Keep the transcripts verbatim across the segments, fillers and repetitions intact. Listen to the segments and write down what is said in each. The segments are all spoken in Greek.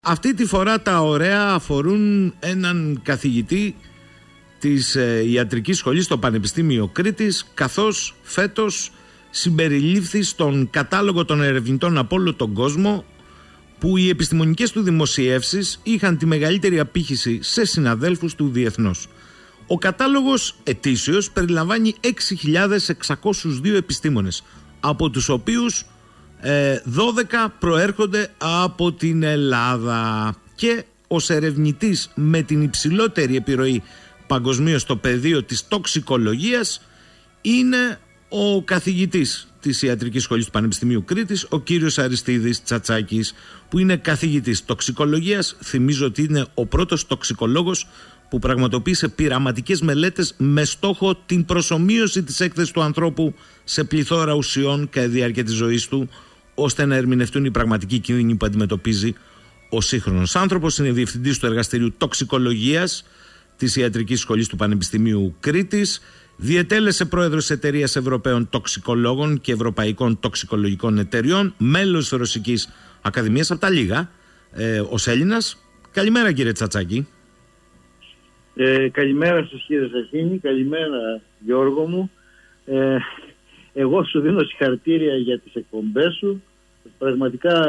Αυτή τη φορά τα ωραία αφορούν έναν καθηγητή της ε, ιατρικής σχολής στο Πανεπιστήμιο Κρήτης, καθώς φέτος συμπεριλήφθη στον κατάλογο των ερευνητών από όλο τον κόσμο, που οι επιστημονικές του δημοσιεύσεις είχαν τη μεγαλύτερη απήχηση σε συναδέλφους του διεθνώς. Ο κατάλογος ετήσιος περιλαμβάνει έξι χιλιάδες εξακόσιους δύο επιστήμονες, από τους οποίους ε, δώδεκα προέρχονται από την Ελλάδα, και ως ερευνητής με την υψηλότερη επιρροή παγκοσμίως στο πεδίο της τοξικολογίας είναι ο καθηγητής της Ιατρικής Σχολής του Πανεπιστημίου Κρήτης, ο κύριος Αριστίδης Τσατσάκης, που είναι καθηγητής τοξικολογίας. Θυμίζω ότι είναι ο πρώτος τοξικολόγος που πραγματοποίησε πειραματικές μελέτες με στόχο την προσομοίωση της έκθεσης του ανθρώπου σε πληθώρα ουσιών κατά τη διάρκεια της ζωής του, ώστε να ερμηνευτούν οι πραγματικοί κίνδυνοι που αντιμετωπίζει ο σύγχρονος άνθρωπος. Είναι διευθυντής του Εργαστηρίου Τοξικολογίας της Ιατρικής Σχολής του Πανεπιστημίου Κρήτης. Διετέλεσε πρόεδρος της Εταιρείας Ευρωπαίων Τοξικολόγων και Ευρωπαϊκών Τοξικολογικών Εταιριών, μέλος της Ρωσικής Ακαδημίας, από τα λίγα, ε, ως Έλληνας. Καλημέρα, κύριε Τσατσάκη. Ε, καλημέρα σας, κύριε Σαχίνη. Καλημέρα, Γιώργο μου. Ε, εγώ σου δίνω συγχαρητήρια για τις εκπομπές σου. Πραγματικά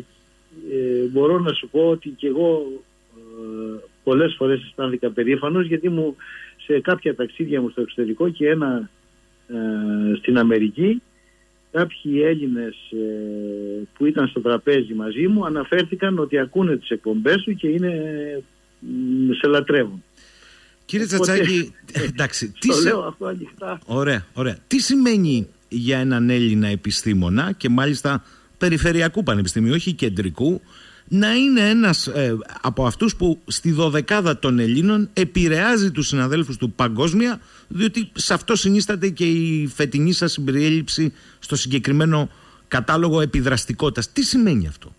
ε, μπορώ να σου πω ότι και εγώ ε, πολλές φορές αισθάνθηκα περήφανος, γιατί μου σε κάποια ταξίδια μου στο εξωτερικό και ένα ε, στην Αμερική, κάποιοι Έλληνες ε, που ήταν στο τραπέζι μαζί μου αναφέρθηκαν ότι ακούνε τις εκπομπές σου και είναι, ε, σε λατρεύουν. Κύριε Τσατσάκη, εντάξει, τι το σε... λέω αυτό ανοιχτά. Ωραία, ωραία. Τι σημαίνει για έναν Έλληνα επιστήμονα, και μάλιστα περιφερειακού πανεπιστημίου, όχι κεντρικού, να είναι ένας ε, από αυτούς που στη δωδεκάδα των Ελλήνων επηρεάζει τους συναδέλφους του παγκόσμια, διότι σε αυτό συνίσταται και η φετινή σας συμπερίληψη στο συγκεκριμένο κατάλογο επιδραστικότητας. Τι σημαίνει αυτό?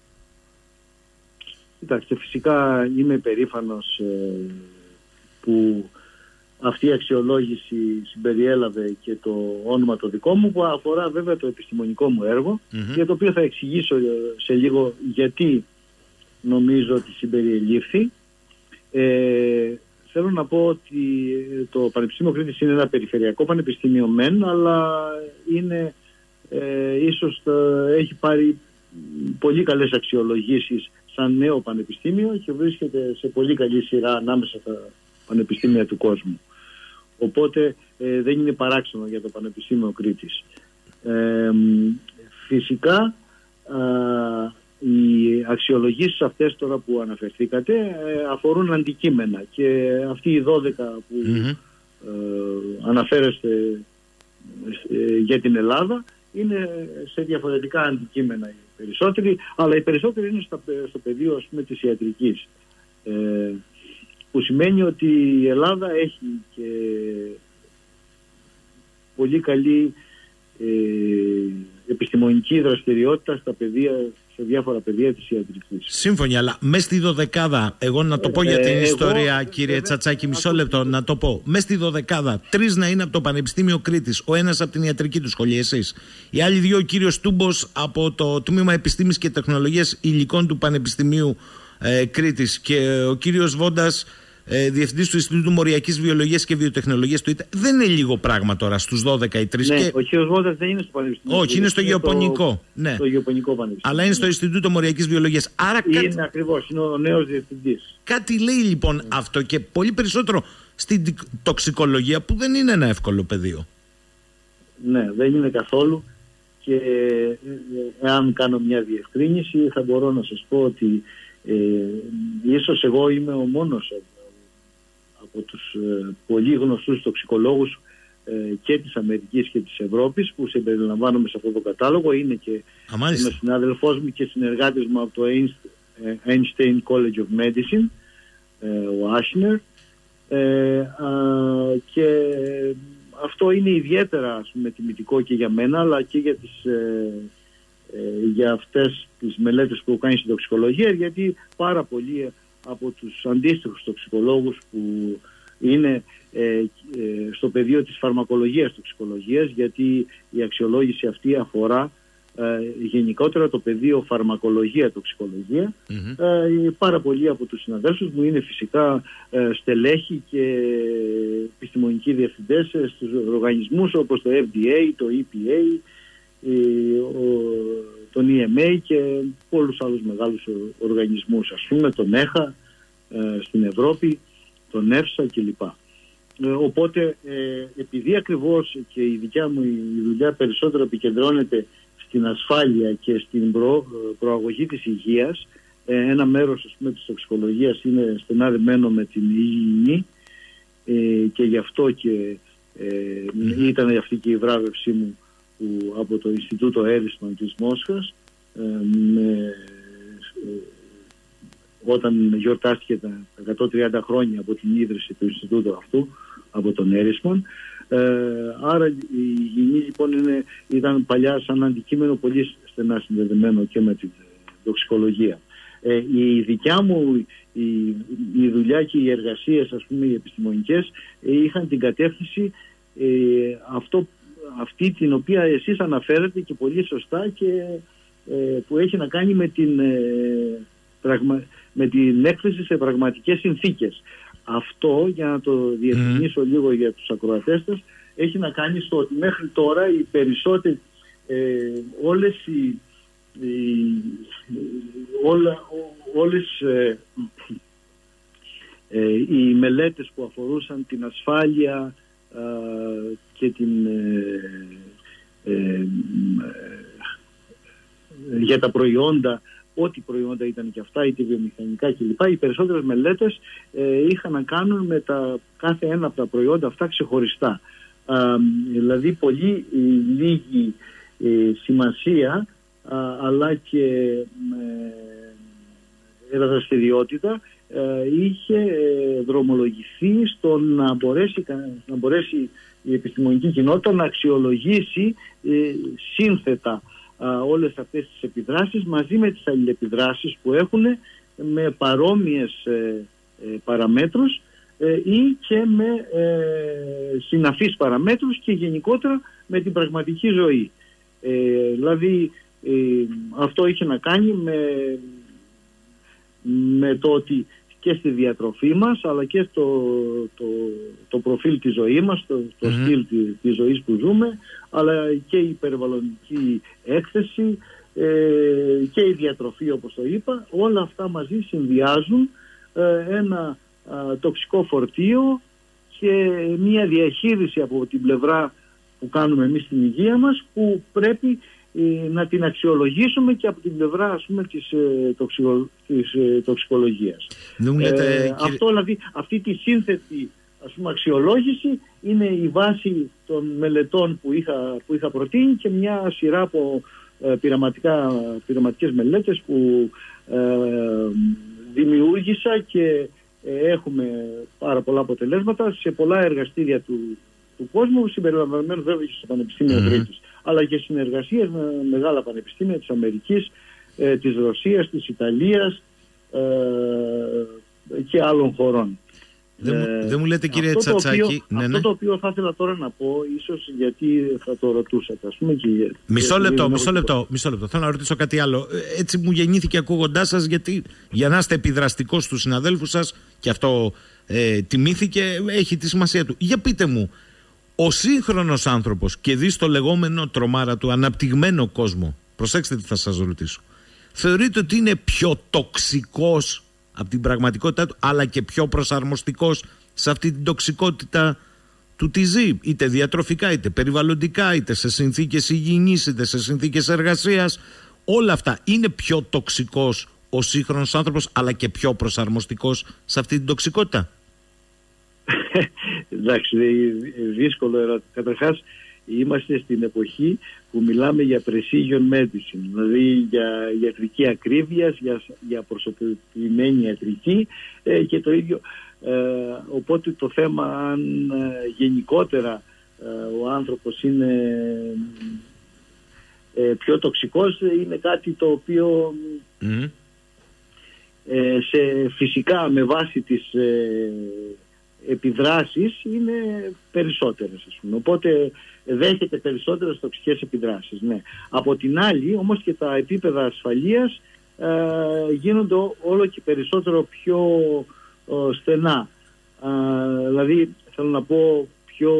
Κοιτάξτε, φυσικά είμαι περήφανος ε, που αυτή η αξιολόγηση συμπεριέλαβε και το όνομα το δικό μου, που αφορά βέβαια το επιστημονικό μου έργο, mm-hmm. για το οποίο θα εξηγήσω σε λίγο γιατί νομίζω ότι συμπεριελήφθη. Ε, θέλω να πω ότι το Πανεπιστήμιο Κρήτης είναι ένα περιφερειακό πανεπιστήμιο μεν, αλλά είναι ε, ίσως ε, έχει πάρει πολύ καλές αξιολογήσεις σαν νέο πανεπιστήμιο και βρίσκεται σε πολύ καλή σειρά ανάμεσα στα πανεπιστήμια του κόσμου. Οπότε ε, δεν είναι παράξενο για το Πανεπιστήμιο Κρήτης. Ε, φυσικά α, οι αξιολογήσεις αυτές τώρα που αναφερθήκατε ε, αφορούν αντικείμενα, και αυτοί οι δώδεκα που mm-hmm. ε, αναφέρεστε ε, για την Ελλάδα είναι σε διαφορετικά αντικείμενα οι περισσότεροι, αλλά οι περισσότεροι είναι στο, στο πεδίο, ας πούμε, της ιατρικής, ε, που σημαίνει ότι η Ελλάδα έχει και πολύ καλή ε, επιστημονική δραστηριότητα στα πεδία, σε διάφορα πεδία της ιατρικής. Σύμφωνοι, αλλά μέσα στη δωδεκάδα, εγώ να το πω για την ε, ιστορία, εγώ, κύριε βέβαια, Τσατσάκη, μισό λεπτό να το πω. Μέσα στη δωδεκάδα, τρεις να είναι από το Πανεπιστήμιο Κρήτης, ο ένας από την ιατρική του σχολή, εσείς. Οι άλλοι δύο, ο κύριος Τούμπος από το Τμήμα Επιστήμης και Τεχνολογίας Υλικών του Πανεπιστημίου ε, Κρήτης, και ο κύριος Βόντας, Ε, διευθυντής του Ινστιτούτου Μοριακής Βιολογίας και Βιοτεχνολογίας του ΙΤΑ. Δεν είναι λίγο πράγμα τώρα στους δώδεκα ή τρεις. Ναι, και... ο κ. Βόντας δεν είναι στο Πανεπιστήμιο. Όχι, είναι στο είναι Γεωπονικό. Το... Ναι. Το Γεωπονικό Πανεπιστήμιο. Αλλά είναι στο Ινστιτούτο Μοριακής Βιολογίας. Άρα είναι κάτι... ακριβώς, είναι ο νέος διευθυντής. Κάτι λέει λοιπόν mm. αυτό, και πολύ περισσότερο στην τοξικολογία, που δεν είναι ένα εύκολο πεδίο. Ναι, δεν είναι καθόλου. Και εάν κάνω μια διευκρίνηση, θα μπορώ να σας πω ότι ε, ίσως εγώ είμαι ο μόνος από τους ε, πολύ γνωστούς τοξικολόγους ε, και της Αμερικής και της Ευρώπης που συμπεριλαμβάνομαι σε αυτό το κατάλογο. Είναι και ένας συνάδελφός μου και συνεργάτης μου από το Einstein College of Medicine, ε, ο Άσνερ, ε, και αυτό είναι ιδιαίτερα, ας πούμε, τιμητικό και για μένα, αλλά και για, τις, ε, ε, για αυτές τις μελέτες που έχω κάνει στην τοξικολογία, γιατί πάρα πολλοί από τους αντίστοιχους τοξικολόγους που είναι ε, ε, στο πεδίο της φαρμακολογίας τοξικολογίας, γιατί η αξιολόγηση αυτή αφορά ε, γενικότερα το πεδίο φαρμακολογία, τοξικολογία. Mm-hmm. Ε, πάρα πολλοί από τους συναδέλφους μου είναι φυσικά ε, στελέχοι και επιστημονικοί διευθυντές στους οργανισμούς όπως το Εφ Ντι Έι, το Ι Πι Έι, ε, ο, τον Ι Εμ Έι και πολλούς άλλους μεγάλους οργανισμούς, ας πούμε τον ΕΧΑ ε, στην Ευρώπη, τον ΕΦΣΑ κλπ. Ε, οπότε ε, επειδή ακριβώς και η δικιά μου η δουλειά περισσότερο επικεντρώνεται στην ασφάλεια και στην προ, προαγωγή της υγείας, ε, ένα μέρος, ας πούμε, της τοξικολογίας είναι στενά δεμένο με την υγιεινή ε, και γι' αυτό και ε, mm. ήταν αυτή και η βράβευσή μου που, από το Ινστιτούτο Έρισμαν της Μόσχας ε, με, ε, όταν γιορτάστηκε τα εκατόν τριάντα χρόνια από την ίδρυση του Ινστιτούτου αυτού από τον Έρισμαν. Ε, άρα η υγιεινή λοιπόν είναι, ήταν παλιά σαν αντικείμενο πολύ στενά συνδεδεμένο και με την τοξικολογία. Ε, η δικιά μου η, η δουλειά και οι εργασίες, ας πούμε, οι επιστημονικές ε, είχαν την κατεύθυνση ε, αυτό, αυτή την οποία εσείς αναφέρετε και πολύ σωστά και ε, που έχει να κάνει με την, ε, πραγμα, με την έκθεση σε πραγματικές συνθήκες. Αυτό, για να το διευκρινίσω mm. λίγο για τους ακροατές σας, έχει να κάνει στο ότι μέχρι τώρα οι περισσότεροι ε, όλες οι, οι όλα, ό, όλες ε, ε, οι μελέτες που αφορούσαν την ασφάλεια ε, και την ε, ε, ε, για τα προϊόντα, ό,τι προϊόντα ήταν και αυτά, είτε βιομηχανικά κλπ. Οι περισσότερες μελέτες ε, είχαν να κάνουν με τα, κάθε ένα από τα προϊόντα αυτά ξεχωριστά. Ε, δηλαδή πολύ ε, λίγη ε, σημασία ε, αλλά και ε, δραστηριότητα ε, είχε ε, δρομολογηθεί στο να μπορέσει, να μπορέσει η επιστημονική κοινότητα να αξιολογήσει ε, σύνθετα όλες αυτές τις επιδράσεις μαζί με τις αλληλεπιδράσεις που έχουν με παρόμοιες ε, ε, παραμέτρους ε, ή και με ε, συναφείς παραμέτρους και γενικότερα με την πραγματική ζωή. Ε, δηλαδή ε, αυτό είχε να κάνει με, με το ότι και στη διατροφή μας αλλά και στο το, το προφίλ της ζωής μας, το, το mm-hmm. στυλ της, της ζωής που ζούμε, αλλά και η περιβαλλοντική έκθεση ε, και η διατροφή, όπως το είπα, όλα αυτά μαζί συνδυάζουν ε, ένα ε, τοξικό φορτίο και μια διαχείριση από την πλευρά που κάνουμε εμείς στην υγεία μας που πρέπει ε, να την αξιολογήσουμε και από την πλευρά, ας πούμε, της, ε, τοξικο, της ε, τοξικολογίας. Λέτε, ε, κύριε... Αυτό, δηλαδή, αυτή τη σύνθετη, ας πούμε, αξιολόγηση είναι η βάση των μελετών που είχα, που είχα προτείνει και μια σειρά από ε, πειραματικά, πειραματικές μελέτες που ε, δημιούργησα και ε, έχουμε πάρα πολλά αποτελέσματα σε πολλά εργαστήρια του, του κόσμου, συμπεριλαμβανομένου βέβαια και στο Πανεπιστήμιο mm-hmm. Κρήτης, αλλά και συνεργασίες με μεγάλα πανεπιστήμια της Αμερικής, ε, της Ρωσίας, της Ιταλίας ε, και άλλων χωρών. Δεν μου, ε, δεν μου λέτε, κύριε αυτό Τσατσάκη... Το οποίο, ναι, αυτό ναι. το οποίο θα ήθελα τώρα να πω, ίσως γιατί θα το ρωτούσατε, ας πούμε, και μισό και λεπτό, και μισό λεπτό, μισό λεπτό. Θέλω να ρωτήσω κάτι άλλο. Έτσι μου γεννήθηκε ακούγοντάς σας, γιατί για να είστε επιδραστικός στους συναδέλφους σας, και αυτό ε, τιμήθηκε, έχει τη σημασία του. Για πείτε μου, ο σύγχρονος άνθρωπος, και δει στο λεγόμενο τρομάρα του αναπτυγμένο κόσμο, προσέξτε τι θα σας ρωτήσω, θεωρείτε ότι είναι πιο τοξικός από την πραγματικότητά του, αλλά και πιο προσαρμοστικός σε αυτή την τοξικότητα του τι ζει, είτε διατροφικά, είτε περιβαλλοντικά, είτε σε συνθήκες υγιεινής, είτε σε συνθήκες εργασίας? Όλα αυτά, είναι πιο τοξικός ο σύγχρονος άνθρωπος, αλλά και πιο προσαρμοστικός σε αυτή την τοξικότητα? Εντάξει, δύσκολο ερώτημα. Καταρχάς, είμαστε στην εποχή που μιλάμε για precision medicine, δηλαδή για ιατρική ακρίβεια, για, για προσωποποιημένη ιατρική ε, και το ίδιο. Ε, οπότε το θέμα αν ε, γενικότερα ε, ο άνθρωπος είναι ε, πιο τοξικός είναι κάτι το οποίο mm. ε, σε, φυσικά με βάση τις ε, επιδράσεις είναι περισσότερες, ας πούμε. Οπότε δέχεται περισσότερες τοξικές επιδράσεις. Ναι. Από την άλλη όμως και τα επίπεδα ασφαλείας ε, γίνονται όλο και περισσότερο πιο ε, στενά. Ε, δηλαδή θέλω να πω πιο,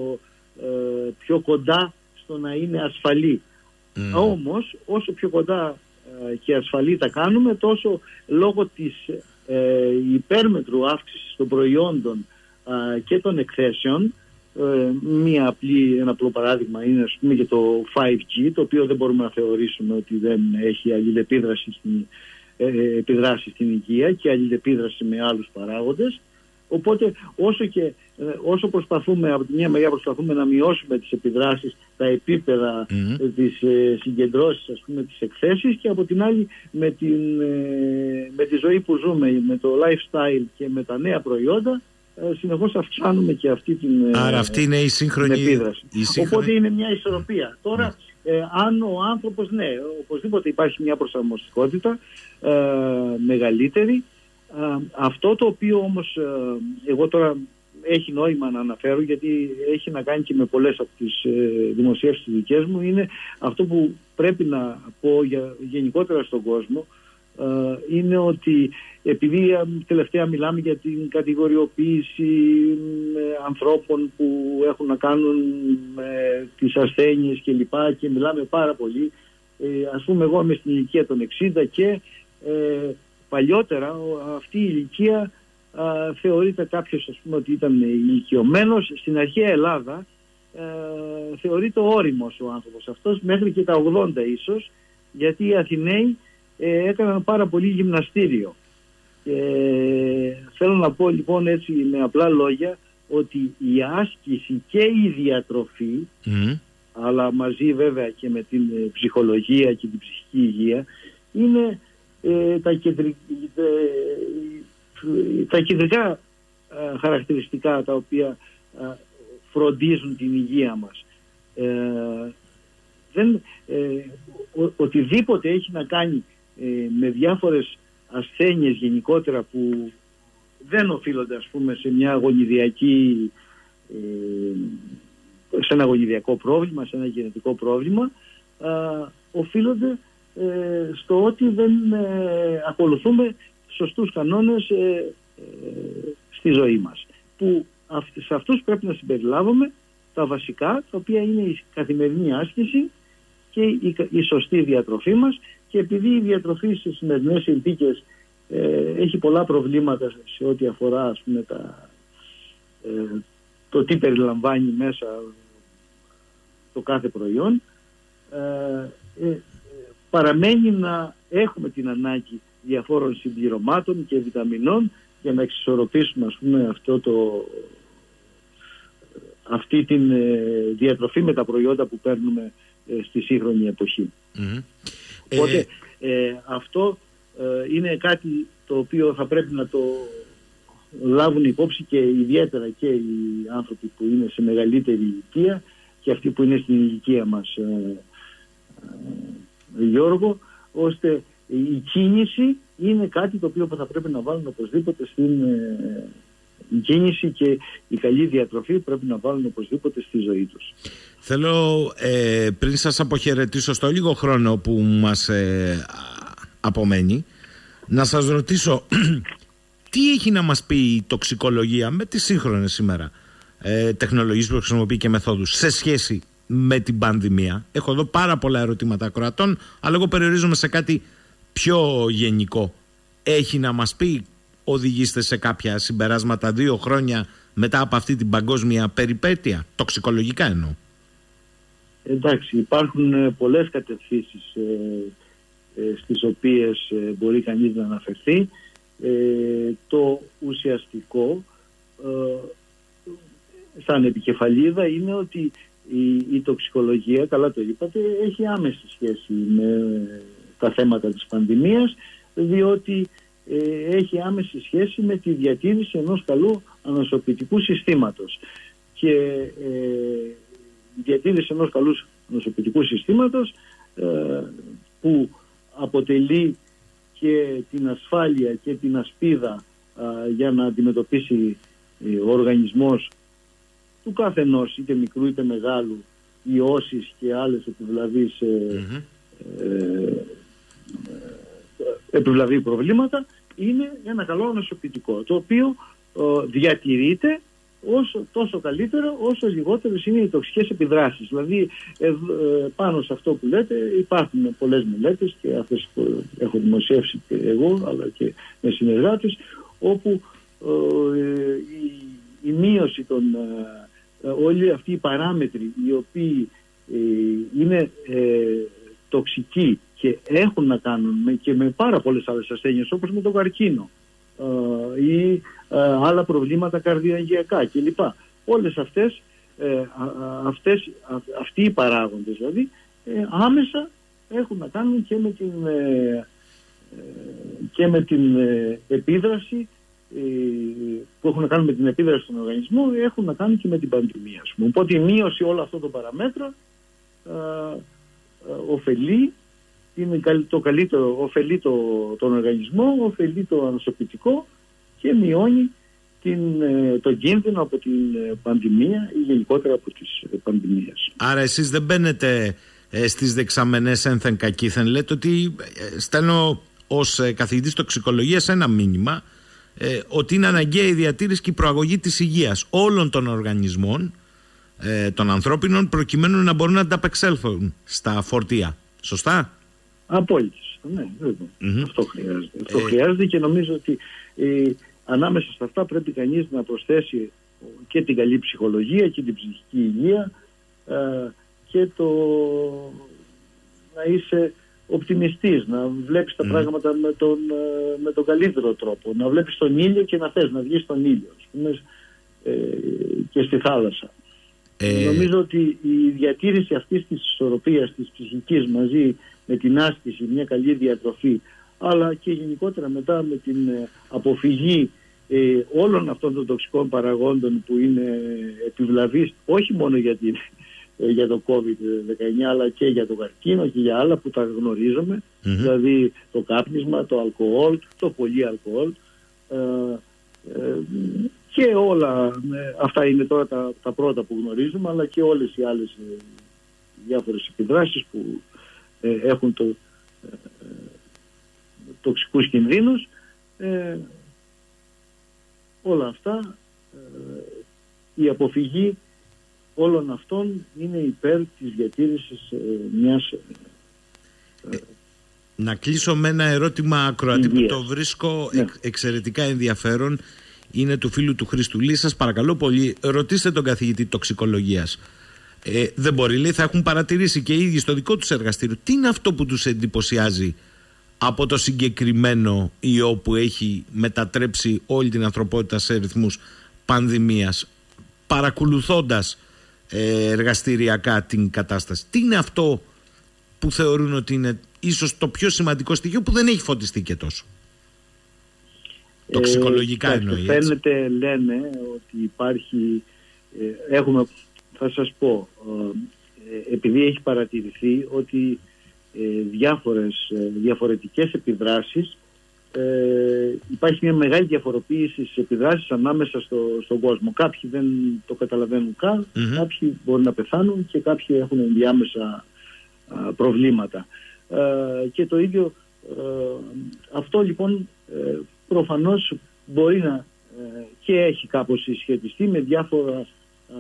ε, πιο κοντά στο να είναι ασφαλή. Mm. Όμως όσο πιο κοντά ε, και ασφαλή τα κάνουμε, τόσο λόγω της ε, υπέρμετρου αύξησης των προϊόντων ε, και των εκθέσεων, ε, μία απλή, ένα απλό παράδειγμα είναι, ας πούμε, και το φάιβ τζι, το οποίο δεν μπορούμε να θεωρήσουμε ότι δεν έχει αλληλεπίδραση στην, ε, επιδράση στην υγεία και αλληλεπίδραση με άλλους παράγοντες. Οπότε όσο, και, όσο προσπαθούμε, από τη μια μεριά προσπαθούμε να μειώσουμε τις επιδράσεις, τα επίπεδα mm-hmm. της ε, συγκεντρώσης, ας πούμε, τις εκθέσεις, και από την άλλη με, την, ε, με τη ζωή που ζούμε, με το lifestyle και με τα νέα προϊόντα, ε, συνεχώς αυξάνουμε και αυτή την Άρα αυτή είναι η σύγχρονη επίδραση. Η σύγχρονη... Οπότε είναι μια ισορροπία. Τώρα, ε, αν ο άνθρωπος, ναι, οπωσδήποτε υπάρχει μια προσαρμοστικότητα ε, μεγαλύτερη. Uh, αυτό το οποίο όμως uh, εγώ τώρα έχει νόημα να αναφέρω, γιατί έχει να κάνει και με πολλές από τις uh, δημοσίευσεις δικές μου, είναι αυτό που πρέπει να πω για, γενικότερα στον κόσμο, uh, είναι ότι επειδή uh, τελευταία μιλάμε για την κατηγοριοποίηση uh, ανθρώπων που έχουν να κάνουν uh, τις ασθένειες κλπ, και, και μιλάμε πάρα πολύ, uh, ας πούμε εγώ είμαι στην ηλικία των εξήντα και uh, παλιότερα αυτή η ηλικία α, θεωρείται κάποιος, ας πούμε, ότι ήταν ηλικιωμένος. Στην αρχαία Ελλάδα α, θεωρείται όριμος ο άνθρωπος αυτός μέχρι και τα ογδόντα ίσως, γιατί οι Αθηναίοι ε, έκαναν πάρα πολύ γυμναστήριο. Και θέλω να πω λοιπόν έτσι με απλά λόγια ότι η άσκηση και η διατροφή, mm. αλλά μαζί βέβαια και με την ψυχολογία και την ψυχική υγεία, είναι Ε, τα, κεντρι... ε, τα κεντρικά ε, χαρακτηριστικά τα οποία ε, φροντίζουν την υγεία μας. Ε, δεν, ε, ο, οτιδήποτε έχει να κάνει ε, με διάφορες ασθένειες γενικότερα που δεν οφείλονται, ας πούμε, σε μια γονιδιακή ε, σε ένα γονιδιακό πρόβλημα, σε ένα γενετικό πρόβλημα, ε, οφείλονται Ε, στο ότι δεν ε, ακολουθούμε σωστούς κανόνες ε, ε, στη ζωή μας, που αυ, σε αυτούς πρέπει να συμπεριλάβουμε τα βασικά, τα οποία είναι η καθημερινή άσκηση και η, η σωστή διατροφή μας. Και επειδή η διατροφή στις σημερινές συνθήκες ε, έχει πολλά προβλήματα σε ό,τι αφορά, ας πούμε, τα, ε, το τι περιλαμβάνει μέσα το κάθε προϊόν, ε, ε, παραμένει να έχουμε την ανάγκη διαφόρων συμπληρωμάτων και βιταμινών για να εξισορροπήσουμε, ας πούμε, αυτό το, αυτή την ε, διατροφή με τα προϊόντα που παίρνουμε ε, στη σύγχρονη εποχή. Mm-hmm. Οπότε ε, ε, αυτό ε, είναι κάτι το οποίο θα πρέπει να το λάβουν υπόψη, και ιδιαίτερα και οι άνθρωποι που είναι σε μεγαλύτερη ηλικία και αυτοί που είναι στην ηλικία μας, ε, ε, Γιώργο, ώστε η κίνηση είναι κάτι το οποίο θα πρέπει να βάλουν οπωσδήποτε στην ε, η κίνηση, και η καλή διατροφή πρέπει να βάλουν οπωσδήποτε στη ζωή τους. Θέλω ε, πριν σας αποχαιρετήσω στο λίγο χρόνο που μας ε, απομένει, να σας ρωτήσω τι έχει να μας πει η τοξικολογία με τις σύγχρονες σήμερα ε, τεχνολογίες που χρησιμοποιεί και μεθόδους σε σχέση με την πανδημία. Έχω εδώ πάρα πολλά ερωτήματα ακροατών, αλλά εγώ περιορίζομαι σε κάτι πιο γενικό. Έχει να μας πει, οδηγήστε σε κάποια συμπεράσματα δύο χρόνια μετά από αυτή την παγκόσμια περιπέτεια, τοξικολογικά εννοώ? Εντάξει, υπάρχουν πολλές κατευθύνσεις ε, ε, στις οποίες ε, μπορεί κανείς να αναφερθεί. Ε, το ουσιαστικό ε, σαν επικεφαλίδα είναι ότι η, η τοξικολογία, καλά το είπατε, έχει άμεση σχέση με τα θέματα της πανδημίας, διότι ε, έχει άμεση σχέση με τη διατήρηση ενός καλού ανοσοποιητικού συστήματος. Και ε, η διατήρηση ενός καλού ανοσοποιητικού συστήματος ε, που αποτελεί και την ασφάλεια και την ασπίδα ε, για να αντιμετωπίσει ο οργανισμός του καθενός, είτε μικρού είτε μεγάλου, ιώσεις και άλλες επιβλαβείς mm-hmm. ε, ε, επιβλαβή προβλήματα, είναι ένα καλό νοσοποιητικό, το οποίο ε, διατηρείται όσο, τόσο καλύτερο όσο λιγότερες είναι οι τοξικές επιδράσεις. Δηλαδή ε, ε, πάνω σε αυτό που λέτε υπάρχουν πολλές μελέτες, και αυτές που έχω δημοσιεύσει και εγώ αλλά και με συνεργάτες, όπου ε, η, η μείωση των ε, όλοι αυτοί οι παράμετροι οι οποίοι ε, είναι ε, τοξικοί και έχουν να κάνουν με, και με πάρα πολλές άλλες ασθένειες, όπως με τον καρκίνο ε, ή ε, άλλα προβλήματα καρδιαγγειακά κλπ. Όλες αυτές, ε, αυτές α, αυτοί οι παράγοντες δηλαδή ε, άμεσα έχουν να κάνουν και με την, ε, και με την ε, επίδραση ε, που έχουν να κάνουν με την επίδραση στον οργανισμό, έχουν να κάνουν και με την πανδημία. Οπότε η μείωση όλων αυτών των παραμέτρων ε, ε, ωφελεί είναι το καλύτερο, ωφελεί το, τον οργανισμό, ωφελεί το ανοσοποιητικό και μειώνει την, τον κίνδυνο από την πανδημία ή γενικότερα από τις πανδημίες. Άρα εσείς δεν μπαίνετε ε, στις δεξαμενές ένθεν κακήθεν. Λέτε ότι ε, στέλνω ως ε, καθηγητής τοξικολογίας ένα μήνυμα ε, ότι είναι αναγκαία η διατήρηση και η προαγωγή της υγείας όλων των οργανισμών ε, των ανθρώπινων, προκειμένου να μπορούν να ανταπεξέλθουν στα φορτία. Σωστά? Απόλυτος. Ναι, βέβαια. Mm-hmm. Αυτό χρειάζεται. Αυτό ε... χρειάζεται και νομίζω ότι ε, ανάμεσα στα αυτά πρέπει κανείς να προσθέσει και την καλή ψυχολογία και την ψυχική υγεία ε, και το να είσαι οπτιμιστής, να βλέπεις τα mm. πράγματα με τον, με τον καλύτερο τρόπο, να βλέπεις τον ήλιο και να θες να βγεις στον ήλιο, ας πούμε, ε, και στη θάλασσα. Ε... Νομίζω ότι η διατήρηση αυτής της ισορροπίας της ψυχικής μαζί με την άσκηση, μια καλή διατροφή, αλλά και γενικότερα μετά με την αποφυγή ε, όλων αυτών των τοξικών παραγόντων που είναι επιβλαβείς, όχι μόνο για, την, ε, για το κόβιντ δεκαεννιά αλλά και για το καρκίνο και για άλλα που τα γνωρίζουμε, mm-hmm. δηλαδή το κάπνισμα, το αλκοόλ, το πολύ αλκοόλ ε, ε, και όλα ε, αυτά είναι τώρα τα, τα πρώτα που γνωρίζουμε, αλλά και όλες οι άλλες ε, διάφορες επιδράσεις που ε, έχουν το ε, τοξικούς κινδύνους, ε, όλα αυτά, ε, η αποφυγή όλων αυτών είναι υπέρ της διατήρησης ε, μιας ε, να κλείσω με ένα ερώτημα ακροατή που το βρίσκω ναι. εξ, εξαιρετικά ενδιαφέρον, είναι του φίλου του Χριστουλή. Σας παρακαλώ πολύ, ρωτήστε τον καθηγητή τοξικολογίας. Ε, δεν μπορεί, λέει, θα έχουν παρατηρήσει και οι ίδιοι στο δικό τους εργαστήριο τι είναι αυτό που τους εντυπωσιάζει από το συγκεκριμένο ιό που έχει μετατρέψει όλη την ανθρωπότητα σε ρυθμούς πανδημίας, παρακολουθώντας ε, εργαστηριακά την κατάσταση. Τι είναι αυτό που θεωρούν ότι είναι ίσως το πιο σημαντικό στοιχείο που δεν έχει φωτιστεί και τόσο? Ε, Τοξικολογικά εννοεί. Φαίνεται, λένε, ότι υπάρχει, ε, έχουμε, θα σας πω, ε, επειδή έχει παρατηρηθεί ότι Ε, διάφορες ε, διαφορετικές επιδράσεις, ε, υπάρχει μια μεγάλη διαφοροποίηση στις επιδράσεις ανάμεσα στο, στον κόσμο. Κάποιοι δεν το καταλαβαίνουν καν, mm-hmm. κάποιοι μπορεί να πεθάνουν και κάποιοι έχουν ενδιάμεσα α, προβλήματα. Ε, και το ίδιο ε, αυτό λοιπόν ε, προφανώς μπορεί να ε, και έχει κάπως συσχετιστεί με διάφορα α,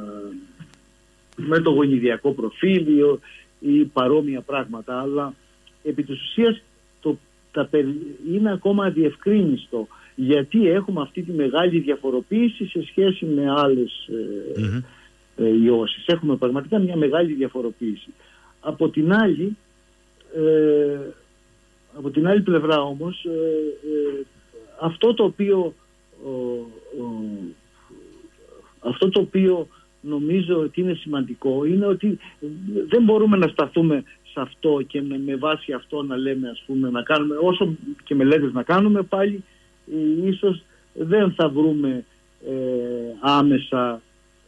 με το γονιδιακό προφίλ ή παρόμοια πράγματα, αλλά επί της ουσίας το, τα, είναι ακόμα αδιευκρίνιστο γιατί έχουμε αυτή τη μεγάλη διαφοροποίηση σε σχέση με άλλες ε, mm-hmm. ε, ιώσεις. Έχουμε πραγματικά μια μεγάλη διαφοροποίηση. Από την άλλη, ε, από την άλλη πλευρά όμως, ε, ε, αυτό το οποίο ο, ο, αυτό το οποίο νομίζω ότι είναι σημαντικό είναι ότι δεν μπορούμε να σταθούμε σε αυτό και με, με βάση αυτό να λέμε, ας πούμε, να κάνουμε όσο και μελέτες να κάνουμε, πάλι ε, ίσως δεν θα βρούμε ε, άμεσα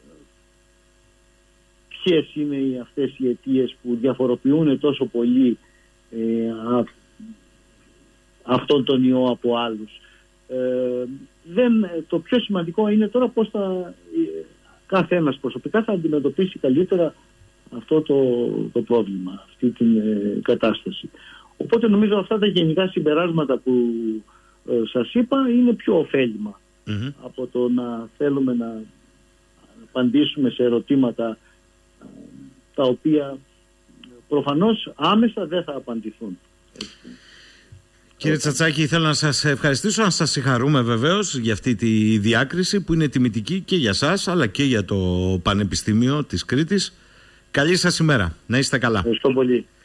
ποιες είναι οι, αυτές οι αιτίες που διαφοροποιούν τόσο πολύ ε, α, αυτόν τον ιό από άλλους. Ε, δεν, το πιο σημαντικό είναι τώρα πώς θα, κάθε ένας προσωπικά θα αντιμετωπίσει καλύτερα αυτό το, το πρόβλημα, αυτή την ε, κατάσταση. Οπότε νομίζω αυτά τα γενικά συμπεράσματα που ε, σας είπα είναι πιο ωφέλιμα mm-hmm. από το να θέλουμε να απαντήσουμε σε ερωτήματα ε, τα οποία προφανώς άμεσα δεν θα απαντηθούν. Κύριε Τσατσάκη, θέλω να σας ευχαριστήσω, να σας συγχαρούμε βεβαίως για αυτή τη διάκριση που είναι τιμητική και για σας αλλά και για το Πανεπιστήμιο της Κρήτης. Καλή σας ημέρα. Να είστε καλά. Ευχαριστώ πολύ.